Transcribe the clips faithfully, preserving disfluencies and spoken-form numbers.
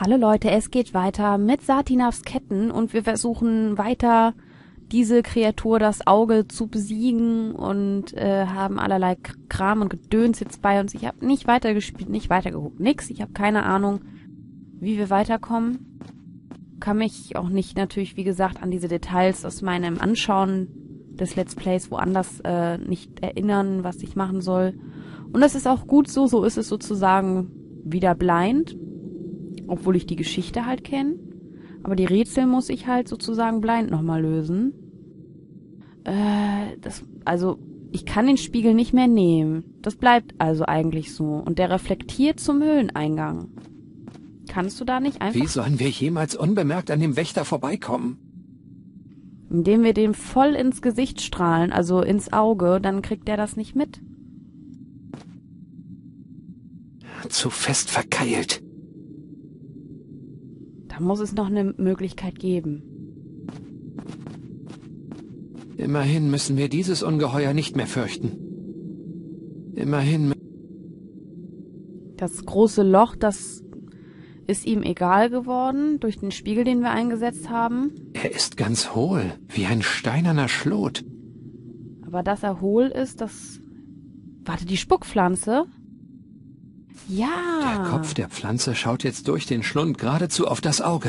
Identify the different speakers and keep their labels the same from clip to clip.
Speaker 1: Hallo Leute, es geht weiter mit Satinavs Ketten und wir versuchen weiter diese Kreatur, das Auge, zu besiegen und äh, haben allerlei Kram und Gedöns jetzt bei uns. Ich habe nicht weitergespielt, nicht weitergeguckt, nix. Ich habe keine Ahnung, wie wir weiterkommen. Kann mich auch nicht natürlich, wie gesagt, an diese Details aus meinem Anschauen des Let's Plays woanders äh, nicht erinnern, was ich machen soll. Und das ist auch gut so, so ist es sozusagen wieder blind. Obwohl ich die Geschichte halt kenne. Aber die Rätsel muss ich halt sozusagen blind nochmal lösen. Äh, das, also, ich kann den Spiegel nicht mehr nehmen. Das bleibt also eigentlich so. Und der reflektiert zum Höhleneingang. Kannst du da nicht einfach...
Speaker 2: Wie sollen wir jemals unbemerkt an dem Wächter vorbeikommen?
Speaker 1: Indem wir dem voll ins Gesicht strahlen, also ins Auge, dann kriegt der das nicht mit.
Speaker 2: Zu fest verkeilt.
Speaker 1: Da muss es noch eine Möglichkeit geben.
Speaker 2: Immerhin müssen wir dieses Ungeheuer nicht mehr fürchten. Immerhin...
Speaker 1: Das große Loch, das ist ihm egal geworden, durch den Spiegel, den wir eingesetzt haben.
Speaker 2: Er ist ganz hohl, wie ein steinerner Schlot.
Speaker 1: Aber dass er hohl ist, das... Warte, die Spuckpflanze? Ja.
Speaker 2: Der Kopf der Pflanze schaut jetzt durch den Schlund geradezu auf das Auge.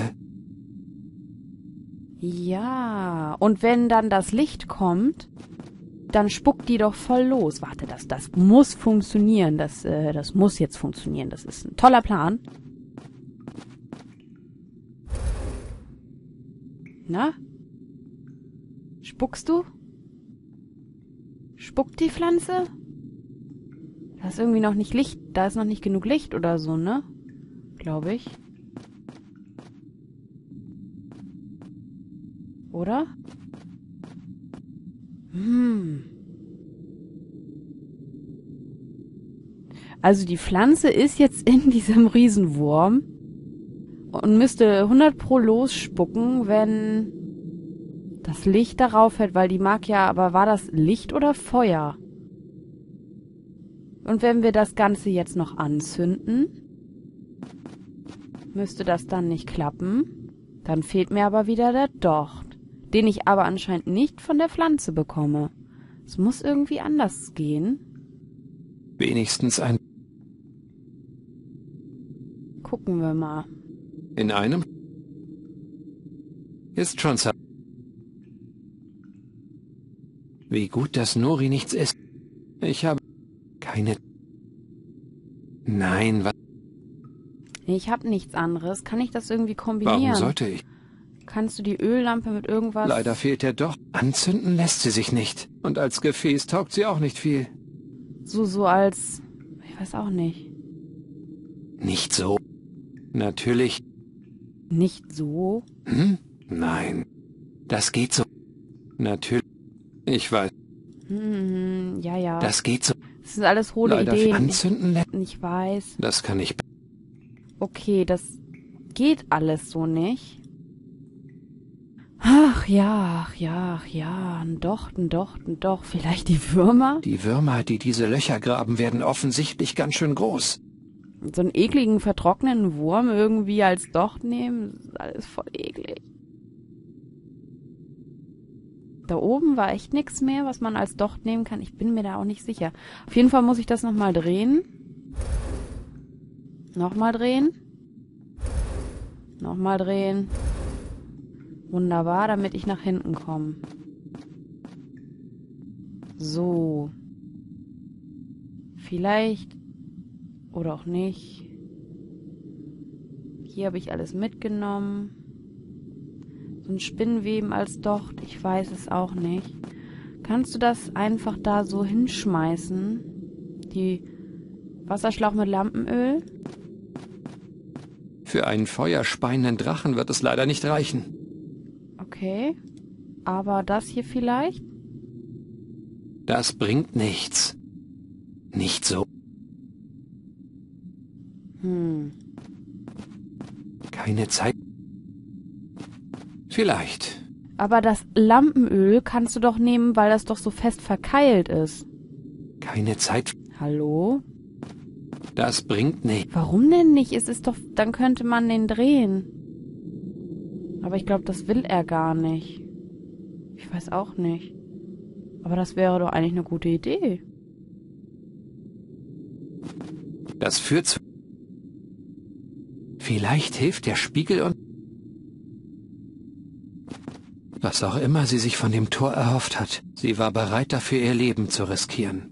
Speaker 1: Ja. Und wenn dann das Licht kommt, dann spuckt die doch voll los. Warte, das, das muss funktionieren. Das, äh, das muss jetzt funktionieren. Das ist ein toller Plan. Na? Spuckst du? Spuckt die Pflanze? Da ist irgendwie noch nicht Licht, da ist noch nicht genug Licht oder so, ne? Glaube ich. Oder? Hm. Also die Pflanze ist jetzt in diesem Riesenwurm und müsste hundert pro losspucken, wenn das Licht darauf fällt, weil die mag ja, aber war das Licht oder Feuer? Und wenn wir das Ganze jetzt noch anzünden, müsste das dann nicht klappen. Dann fehlt mir aber wieder der Docht, den ich aber anscheinend nicht von der Pflanze bekomme. Es muss irgendwie anders gehen.
Speaker 2: Wenigstens ein...
Speaker 1: Gucken wir mal.
Speaker 2: In einem... Ist schon... Wie gut, dass Nori nichts ist. Ich habe... Keine... Nein, was...
Speaker 1: Ich habe nichts anderes. Kann ich das irgendwie kombinieren?
Speaker 2: Warum sollte ich?
Speaker 1: Kannst du die Öllampe mit irgendwas...
Speaker 2: Leider fehlt der Docht. Anzünden lässt sie sich nicht. Und als Gefäß taugt sie auch nicht viel.
Speaker 1: So, so als... Ich weiß auch nicht.
Speaker 2: Nicht so. Natürlich.
Speaker 1: Nicht so?
Speaker 2: Hm? Nein. Das geht so. Natürlich. Ich weiß.
Speaker 1: Hm, ja, ja.
Speaker 2: Das geht so.
Speaker 1: Das sind alles hohle
Speaker 2: Leider
Speaker 1: Ideen.
Speaker 2: Anzünden lässt...
Speaker 1: Ich weiß.
Speaker 2: Das kann ich...
Speaker 1: Okay, das geht alles so nicht. Ach ja, ach ja, ach ja, ein Docht, ein Docht, ein Docht. Vielleicht die Würmer?
Speaker 2: Die Würmer, die diese Löcher graben, werden offensichtlich ganz schön groß.
Speaker 1: So einen ekligen, vertrockneten Wurm irgendwie als Docht nehmen, das ist alles voll eklig. Da oben war echt nichts mehr, was man als Docht nehmen kann. Ich bin mir da auch nicht sicher. Auf jeden Fall muss ich das nochmal drehen. Nochmal drehen. Nochmal drehen. Wunderbar, damit ich nach hinten komme. So. Vielleicht. Oder auch nicht. Hier habe ich alles mitgenommen. So ein Spinnweben als Docht, ich weiß es auch nicht. Kannst du das einfach da so hinschmeißen? Die Wasserschlauch mit Lampenöl?
Speaker 2: Für einen feuerspeienden Drachen wird es leider nicht reichen.
Speaker 1: Okay. Aber das hier vielleicht?
Speaker 2: Das bringt nichts. Nicht so.
Speaker 1: Hm.
Speaker 2: Keine Zeit. Vielleicht.
Speaker 1: Aber das Lampenöl kannst du doch nehmen, weil das doch so fest verkeilt ist.
Speaker 2: Keine Zeit.
Speaker 1: Hallo?
Speaker 2: Das bringt nichts.
Speaker 1: Warum denn nicht? Es ist doch, dann könnte man den drehen. Aber ich glaube, das will er gar nicht. Ich weiß auch nicht. Aber das wäre doch eigentlich eine gute Idee.
Speaker 2: Das führt zu... Vielleicht hilft der Spiegel und... Was auch immer sie sich von dem Tor erhofft hat, sie war bereit dafür, ihr Leben zu riskieren.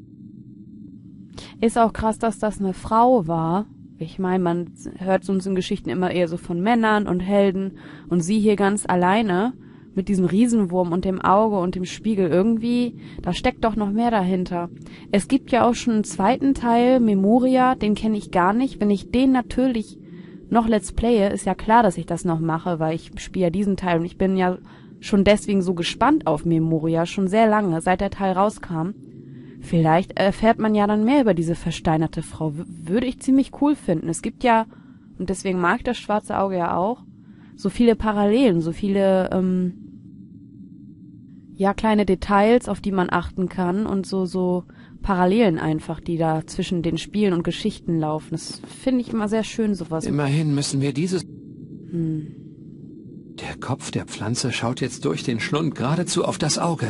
Speaker 1: Ist auch krass, dass das eine Frau war. Ich meine, man hört uns in Geschichten immer eher so von Männern und Helden. Und sie hier ganz alleine mit diesem Riesenwurm und dem Auge und dem Spiegel. Irgendwie, da steckt doch noch mehr dahinter. Es gibt ja auch schon einen zweiten Teil, Memoria, den kenne ich gar nicht. Wenn ich den natürlich noch Let's Playe, ist ja klar, dass ich das noch mache, weil ich spiele ja diesen Teil und ich bin ja schon deswegen so gespannt auf Memoria, schon sehr lange, seit der Teil rauskam. Vielleicht erfährt man ja dann mehr über diese versteinerte Frau. W- würde ich ziemlich cool finden. Es gibt ja, und deswegen mag ich das schwarze Auge ja auch, so viele Parallelen, so viele, ähm, ja, kleine Details, auf die man achten kann und so, so Parallelen einfach, die da zwischen den Spielen und Geschichten laufen. Das finde ich immer sehr schön, sowas.
Speaker 2: Immerhin müssen wir dieses...
Speaker 1: Hm.
Speaker 2: Der Kopf der Pflanze schaut jetzt durch den Schlund geradezu auf das Auge.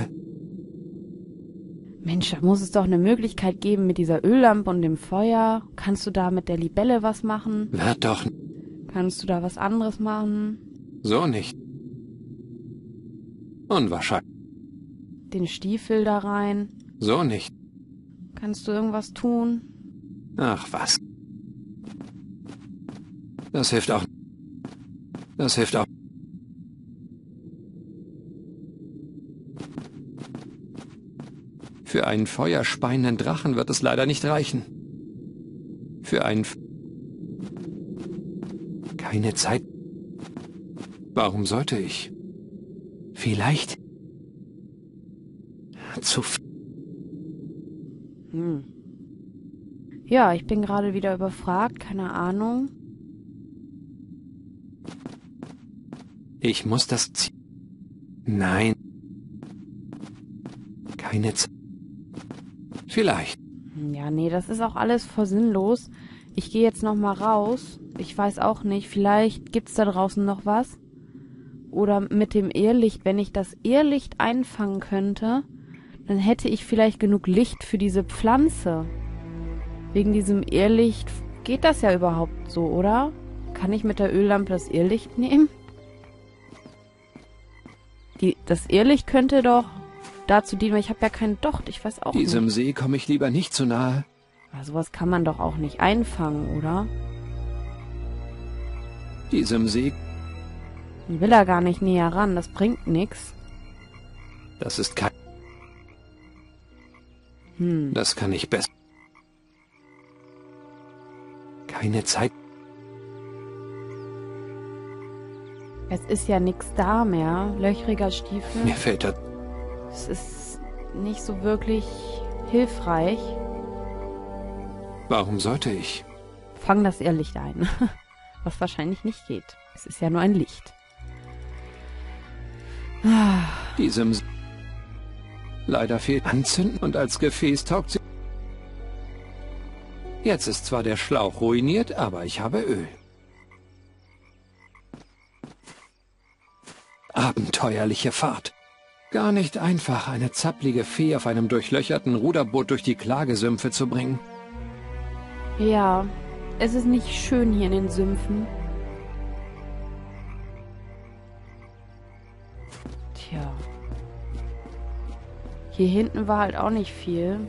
Speaker 1: Mensch, da muss es doch eine Möglichkeit geben mit dieser Öllampe und dem Feuer. Kannst du da mit der Libelle was machen?
Speaker 2: Wird doch...
Speaker 1: Kannst du da was anderes machen?
Speaker 2: So nicht. Unwahrscheinlich.
Speaker 1: Den Stiefel da rein?
Speaker 2: So nicht.
Speaker 1: Kannst du irgendwas tun?
Speaker 2: Ach was. Das hilft auch. Das hilft auch. Für einen feuerspeienden Drachen wird es leider nicht reichen. Für einen... F Keine Zeit. Warum sollte ich? Vielleicht... Zu... f
Speaker 1: Hm. Ja, ich bin gerade wieder überfragt, keine Ahnung.
Speaker 2: Ich muss das Ziel... Nein. Keine Zeit. Vielleicht.
Speaker 1: Ja, nee, das ist auch alles voll sinnlos. Ich gehe jetzt noch mal raus. Ich weiß auch nicht, vielleicht gibt's da draußen noch was. Oder mit dem Irrlicht, wenn ich das Irrlicht einfangen könnte, dann hätte ich vielleicht genug Licht für diese Pflanze. Wegen diesem Irrlicht geht das ja überhaupt so, oder? Kann ich mit der Öllampe das Irrlicht nehmen? Die, das Irrlicht könnte doch dazu dienen, weil ich habe ja keinen Docht, ich weiß auch
Speaker 2: Diesem
Speaker 1: nicht.
Speaker 2: See komme ich lieber nicht zu nahe.
Speaker 1: Aber sowas kann man doch auch nicht einfangen, oder?
Speaker 2: Diesem See...
Speaker 1: Ich will da gar nicht näher ran, das bringt nix.
Speaker 2: Das ist kein...
Speaker 1: Hm.
Speaker 2: Das kann ich besser. Keine Zeit.
Speaker 1: Es ist ja nix da mehr. Löchriger Stiefel.
Speaker 2: Mir fällt das...
Speaker 1: Es ist nicht so wirklich hilfreich.
Speaker 2: Warum sollte ich?
Speaker 1: Fang das Irrlicht ein. Was wahrscheinlich nicht geht. Es ist ja nur ein Licht. Ah.
Speaker 2: Diesem... S Leider fehlt Anzünden und als Gefäß taugt sie... Jetzt ist zwar der Schlauch ruiniert, aber ich habe Öl. Abenteuerliche Fahrt. Gar nicht einfach, eine zapplige Fee auf einem durchlöcherten Ruderboot durch die Klagesümpfe zu bringen.
Speaker 1: Ja, es ist nicht schön hier in den Sümpfen. Tja. Hier hinten war halt auch nicht viel.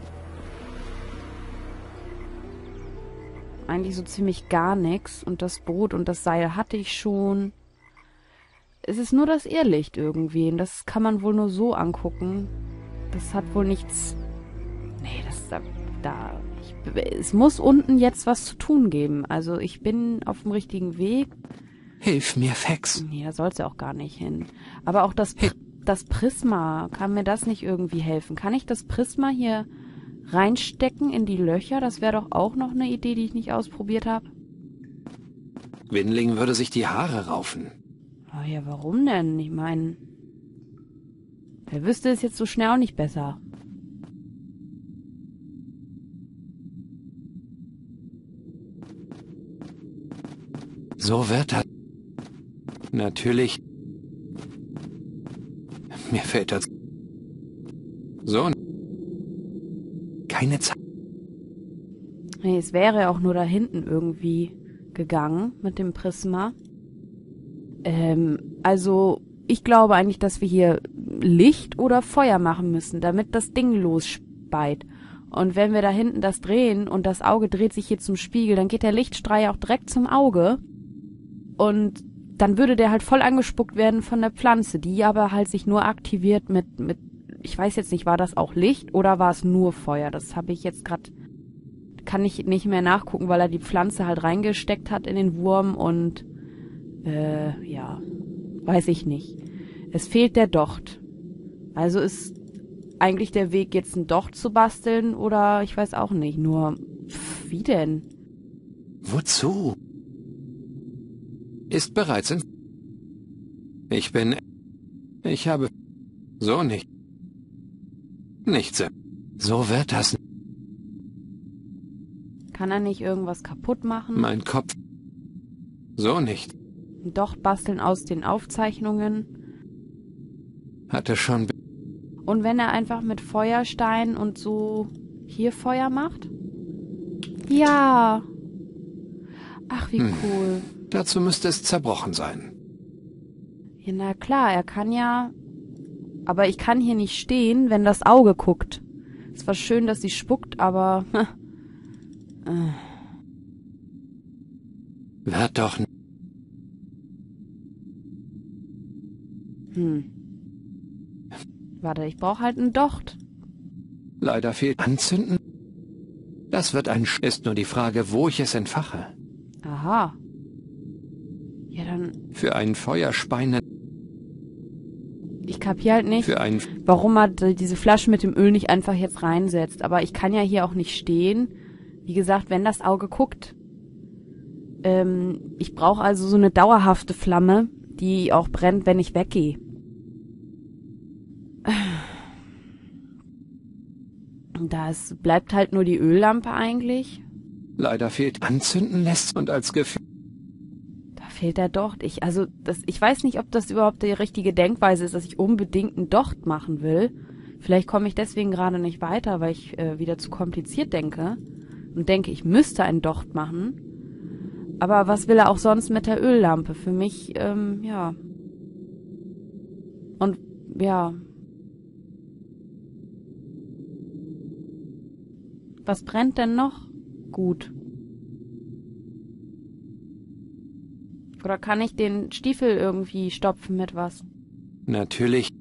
Speaker 1: Eigentlich so ziemlich gar nichts. Und das Boot und das Seil hatte ich schon. Es ist nur das Irrlicht irgendwie. Und das kann man wohl nur so angucken. Das hat wohl nichts... Nee, das... Da... da ich, es muss unten jetzt was zu tun geben. Also ich bin auf dem richtigen Weg.
Speaker 2: Hilf mir, Fex.
Speaker 1: Nee, da soll's ja auch gar nicht hin. Aber auch das, das Prisma, kann mir das nicht irgendwie helfen? Kann ich das Prisma hier reinstecken in die Löcher? Das wäre doch auch noch eine Idee, die ich nicht ausprobiert habe.
Speaker 2: Winling würde sich die Haare raufen.
Speaker 1: Oh ja, warum denn? Ich meine, wer wüsste es jetzt so schnell auch nicht besser.
Speaker 2: So wird das. Natürlich. Mir fällt das. So. Keine Zeit.
Speaker 1: Nee, es wäre auch nur da hinten irgendwie gegangen mit dem Prisma. Ähm, also ich glaube eigentlich, dass wir hier Licht oder Feuer machen müssen, damit das Ding losspeit. Und wenn wir da hinten das drehen und das Auge dreht sich hier zum Spiegel, dann geht der Lichtstrahl ja auch direkt zum Auge. Und dann würde der halt voll angespuckt werden von der Pflanze, die aber halt sich nur aktiviert mit, mit, ich weiß jetzt nicht, war das auch Licht oder war es nur Feuer? Das habe ich jetzt gerade, kann ich nicht mehr nachgucken, weil er die Pflanze halt reingesteckt hat in den Wurm und, äh, ja, weiß ich nicht. Es fehlt der Docht. Also ist eigentlich der Weg, jetzt einen Docht zu basteln oder ich weiß auch nicht, nur, pff, wie denn?
Speaker 2: Wozu? Ist bereits in... Ich bin... Ich habe... So nicht. Nichts. So wird das...
Speaker 1: Kann er nicht irgendwas kaputt machen?
Speaker 2: Mein Kopf... So nicht.
Speaker 1: Ein Docht basteln aus den Aufzeichnungen?
Speaker 2: Hatte schon...
Speaker 1: Und wenn er einfach mit Feuerstein und so hier Feuer macht? Ja. Ach, wie
Speaker 2: Hm.
Speaker 1: cool.
Speaker 2: Dazu müsste es zerbrochen sein.
Speaker 1: Ja, na klar, er kann ja... Aber ich kann hier nicht stehen, wenn das Auge guckt. Es war schön, dass sie spuckt, aber... äh.
Speaker 2: Wird doch...
Speaker 1: Hm. Warte, ich brauche halt einen Docht.
Speaker 2: Leider fehlt... Anzünden? Das wird ein... Sch ist nur die Frage, wo ich es entfache.
Speaker 1: Aha. Ja, dann...
Speaker 2: Für einen Feuerspeiner...
Speaker 1: Ich kapier halt nicht,
Speaker 2: Für einen...
Speaker 1: warum er diese Flasche mit dem Öl nicht einfach jetzt reinsetzt. Aber ich kann ja hier auch nicht stehen. Wie gesagt, wenn das Auge guckt. Ähm, ich brauche also so eine dauerhafte Flamme, die auch brennt, wenn ich weggehe. Da es bleibt halt nur die Öllampe eigentlich.
Speaker 2: Leider fehlt... Anzünden lässt und als Gefühl...
Speaker 1: Da fehlt der Docht. Ich, also, das, ich weiß nicht, ob das überhaupt die richtige Denkweise ist, dass ich unbedingt einen Docht machen will. Vielleicht komme ich deswegen gerade nicht weiter, weil ich äh, wieder zu kompliziert denke. Und denke, ich müsste einen Docht machen. Aber was will er auch sonst mit der Öllampe? Für mich, ähm, ja. Und, ja. Was brennt denn noch? Gut. Oder kann ich den Stiefel irgendwie stopfen mit was?
Speaker 2: Natürlich.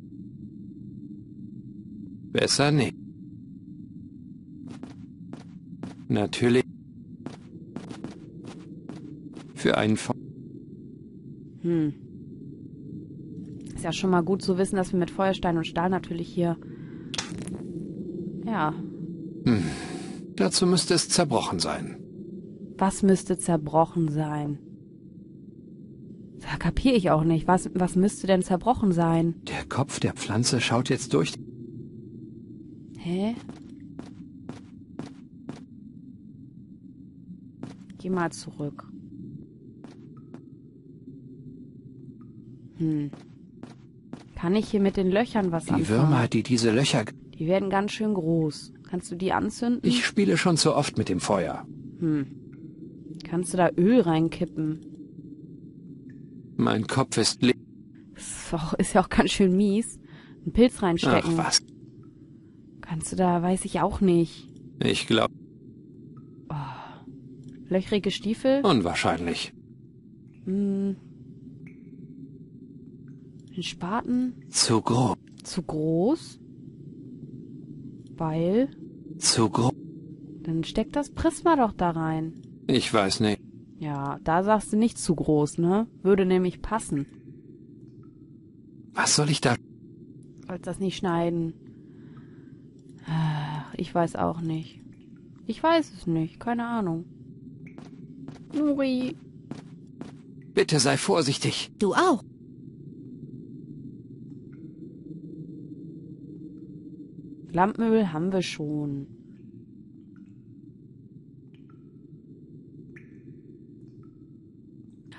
Speaker 2: Besser nicht. Natürlich. Für einen Fe
Speaker 1: Hm. Ist ja schon mal gut zu wissen, dass wir mit Feuerstein und Stahl natürlich hier... Ja.
Speaker 2: Hm. Dazu müsste es zerbrochen sein.
Speaker 1: Was müsste zerbrochen sein? Da kapiere ich auch nicht. Was, was müsste denn zerbrochen sein?
Speaker 2: Der Kopf der Pflanze schaut jetzt durch...
Speaker 1: Hä? Geh mal zurück. Hm. Kann ich hier mit den Löchern was
Speaker 2: Die
Speaker 1: anfangen?
Speaker 2: Würmer, die diese Löcher...
Speaker 1: Die werden ganz schön groß. Kannst du die anzünden?
Speaker 2: Ich spiele schon zu oft mit dem Feuer.
Speaker 1: Hm. Kannst du da Öl reinkippen?
Speaker 2: Mein Kopf ist le...
Speaker 1: Ist, auch, ist ja auch ganz schön mies. Einen Pilz reinstecken.
Speaker 2: Ach was.
Speaker 1: Kannst du da, weiß ich auch nicht.
Speaker 2: Ich glaube...
Speaker 1: Oh. Löchrige Stiefel?
Speaker 2: Unwahrscheinlich.
Speaker 1: Hm. Ein Spaten?
Speaker 2: Zu groß.
Speaker 1: Zu groß? Weil?
Speaker 2: Zu groß.
Speaker 1: Dann steckt das Prisma doch da rein.
Speaker 2: Ich weiß nicht.
Speaker 1: Ja, da sagst du nicht zu groß, ne? Würde nämlich passen.
Speaker 2: Was soll ich da...
Speaker 1: Sollst das nicht schneiden? Ach, ich weiß auch nicht. Ich weiß es nicht, keine Ahnung. Nuri.
Speaker 2: Bitte sei vorsichtig.
Speaker 3: Du auch.
Speaker 1: Lampenöl haben wir schon.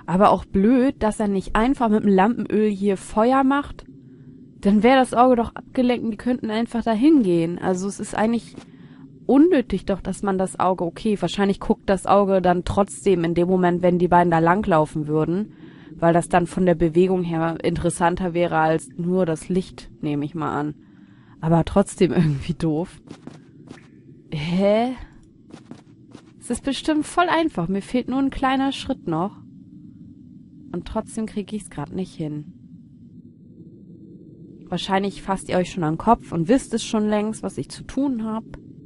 Speaker 1: Aber auch blöd, dass er nicht einfach mit dem Lampenöl hier Feuer macht. Dann wäre das Auge doch abgelenkt und die könnten einfach dahin gehen. Also es ist eigentlich unnötig doch, dass man das Auge, okay, wahrscheinlich guckt das Auge dann trotzdem in dem Moment, wenn die beiden da langlaufen würden, weil das dann von der Bewegung her interessanter wäre als nur das Licht, nehme ich mal an. Aber trotzdem irgendwie doof. Hä? Es ist bestimmt voll einfach, mir fehlt nur ein kleiner Schritt noch. Und trotzdem kriege ich es gerade nicht hin. Wahrscheinlich fasst ihr euch schon an den Kopf und wisst es schon längst, was ich zu tun habe.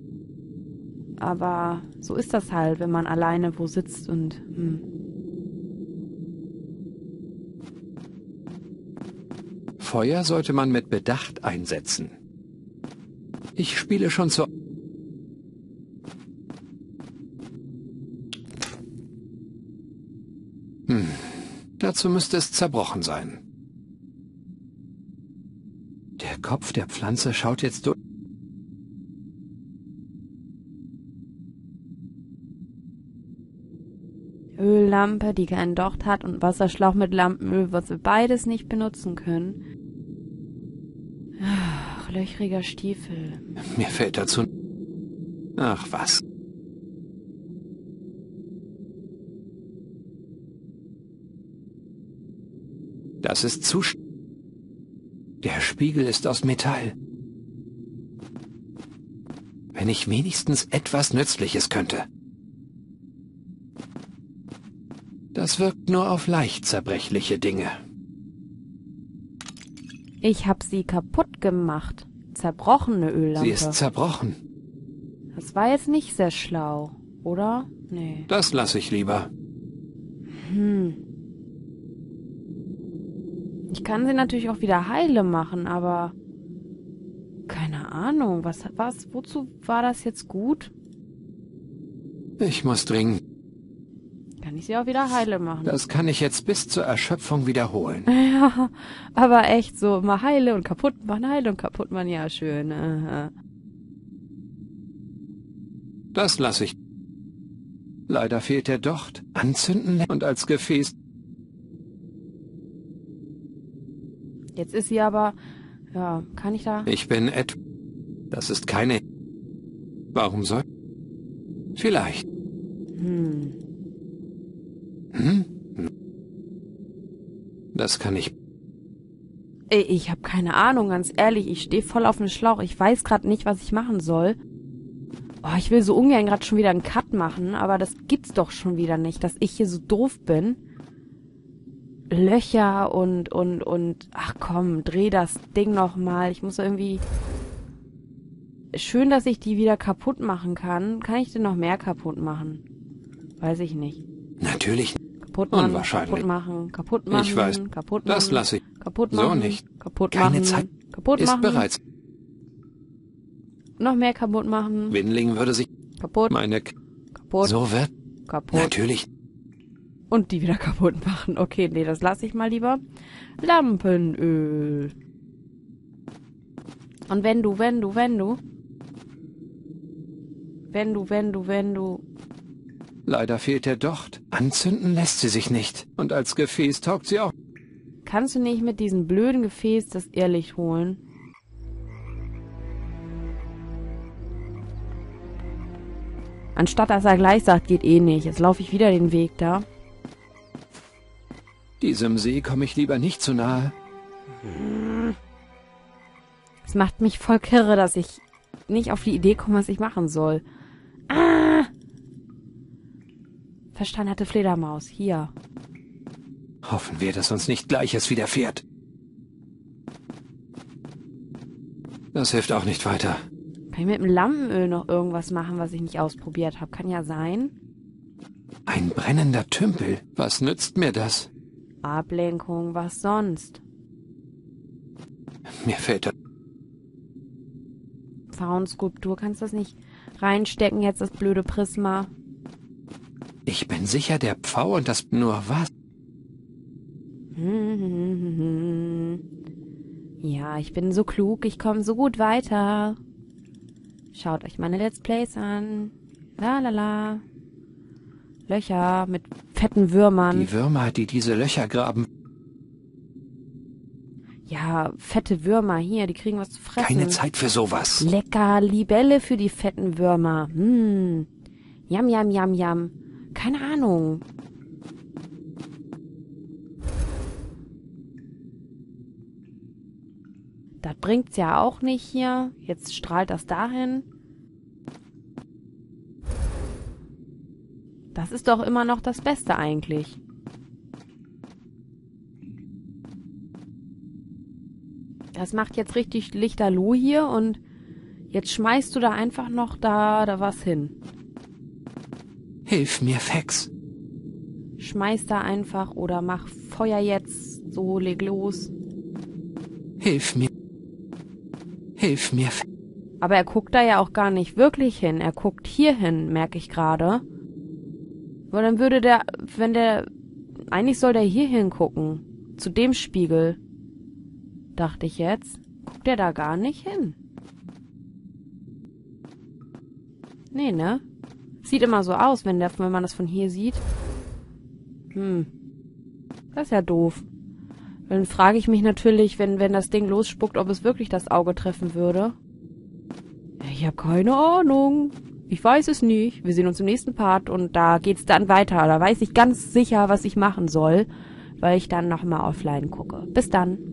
Speaker 1: Aber so ist das halt, wenn man alleine wo sitzt und... Hm.
Speaker 2: Feuer sollte man mit Bedacht einsetzen. Ich spiele schon zu... Hm. Dazu müsste es zerbrochen sein. Der Kopf der Pflanze schaut jetzt durch...
Speaker 1: Öllampe, die keinen Docht hat und Wasserschlauch mit Lampenöl, was wir beides nicht benutzen können. Ach, löchriger Stiefel.
Speaker 2: Mir fällt dazu... Ach was. Das ist zu... Der Spiegel ist aus Metall. Wenn ich wenigstens etwas Nützliches könnte. Das wirkt nur auf leicht zerbrechliche Dinge.
Speaker 1: Ich hab sie kaputt gemacht. Zerbrochene Öllampe.
Speaker 2: Sie ist zerbrochen.
Speaker 1: Das war jetzt nicht sehr schlau, oder? Nee.
Speaker 2: Das lasse ich lieber.
Speaker 1: Hm. Ich kann sie natürlich auch wieder heile machen, aber... Keine Ahnung, was, was, wozu war das jetzt gut?
Speaker 2: Ich muss dringend...
Speaker 1: Kann ich sie auch wieder heile machen.
Speaker 2: Das kann ich jetzt bis zur Erschöpfung wiederholen.
Speaker 1: Ja, aber echt so, mal heile und kaputt machen, heile und kaputt machen, ja schön. Aha.
Speaker 2: Das lasse ich. Leider fehlt der Docht. Anzünden und als Gefäß...
Speaker 1: Jetzt ist sie aber... Ja, kann ich da...
Speaker 2: Ich bin et... Das ist keine... Warum soll... Vielleicht.
Speaker 1: Hm.
Speaker 2: Hm? Das kann ich...
Speaker 1: Ey, ich habe keine Ahnung, ganz ehrlich. Ich stehe voll auf dem Schlauch. Ich weiß gerade nicht, was ich machen soll. Oh, ich will so ungern gerade schon wieder einen Cut machen, aber das gibt's doch schon wieder nicht, dass ich hier so doof bin. Löcher und, und, und... Ach komm, dreh das Ding noch mal. Ich muss irgendwie... Schön, dass ich die wieder kaputt machen kann. Kann ich denn noch mehr kaputt machen? Weiß ich nicht.
Speaker 2: Natürlich.
Speaker 1: Kaputt machen,
Speaker 2: Unwahrscheinlich.
Speaker 1: kaputt machen, kaputt machen,
Speaker 2: Ich weiß.
Speaker 1: kaputt machen.
Speaker 2: Das lasse ich.
Speaker 1: Kaputt
Speaker 2: So
Speaker 1: machen,
Speaker 2: nicht.
Speaker 1: kaputt
Speaker 2: Keine
Speaker 1: machen,
Speaker 2: Zeit
Speaker 1: kaputt
Speaker 2: ist
Speaker 1: machen,
Speaker 2: bereits.
Speaker 1: noch mehr kaputt machen,
Speaker 2: Windling würde sich...
Speaker 1: kaputt,
Speaker 2: Meine... K
Speaker 1: kaputt,
Speaker 2: So wird...
Speaker 1: kaputt
Speaker 2: Natürlich.
Speaker 1: und die wieder kaputt machen. Okay, nee, das lasse ich mal lieber. Lampenöl. Und wenn du, wenn du, wenn du, wenn du, wenn du, wenn du,
Speaker 2: Leider fehlt der Docht. Anzünden lässt sie sich nicht. Und als Gefäß taugt sie auch.
Speaker 1: kannst du nicht mit diesem blöden Gefäß das Irrlicht holen? Anstatt dass er gleich sagt, geht eh nicht. Jetzt laufe ich wieder den Weg da.
Speaker 2: Diesem See komme ich lieber nicht zu nahe.
Speaker 1: Es macht mich voll kirre, dass ich nicht auf die Idee komme, was ich machen soll. Ah! Versteinerte Fledermaus. Hier.
Speaker 2: Hoffen wir, dass uns nicht Gleiches widerfährt. Das hilft auch nicht weiter.
Speaker 1: Kann ich mit dem Lampenöl noch irgendwas machen, was ich nicht ausprobiert habe? Kann ja sein.
Speaker 2: Ein brennender Tümpel. Was nützt mir das?
Speaker 1: Ablenkung, was sonst?
Speaker 2: Mir fällt das...
Speaker 1: Frauenskulptur, kannst du das nicht reinstecken, jetzt das blöde Prisma?
Speaker 2: Ich bin sicher, der Pfau und das... Nur was?
Speaker 1: Ja, ich bin so klug, ich komme so gut weiter. Schaut euch meine Let's Plays an. La la la. Löcher mit fetten Würmern.
Speaker 2: Die Würmer, die diese Löcher graben.
Speaker 1: Ja, fette Würmer hier, die kriegen was zu fressen.
Speaker 2: Keine Zeit für sowas.
Speaker 1: Lecker Libelle für die fetten Würmer. Hm. Yam, yam, yam, yam. Keine Ahnung. Das bringt's ja auch nicht hier. Jetzt strahlt das dahin. Das ist doch immer noch das Beste eigentlich. Das macht jetzt richtig Lichterloh hier und jetzt schmeißt du da einfach noch da, da was hin.
Speaker 2: Hilf mir, Fex.
Speaker 1: Schmeiß da einfach oder mach Feuer jetzt. So, leg los.
Speaker 2: Hilf mir. Hilf mir, Fex.
Speaker 1: Aber er guckt da ja auch gar nicht wirklich hin. Er guckt hier hin, merke ich gerade. Aber dann würde der, wenn der, eigentlich soll der hier hingucken. Zu dem Spiegel. Dachte ich jetzt. Guckt der da gar nicht hin? Nee, ne? Sieht immer so aus, wenn, der, wenn man das von hier sieht. Hm. Das ist ja doof. Dann frage ich mich natürlich, wenn, wenn das Ding losspuckt, ob es wirklich das Auge treffen würde. Ich habe keine Ahnung. Ich weiß es nicht. Wir sehen uns im nächsten Part und da geht's dann weiter. Da weiß ich ganz sicher, was ich machen soll, weil ich dann nochmal offline gucke. Bis dann.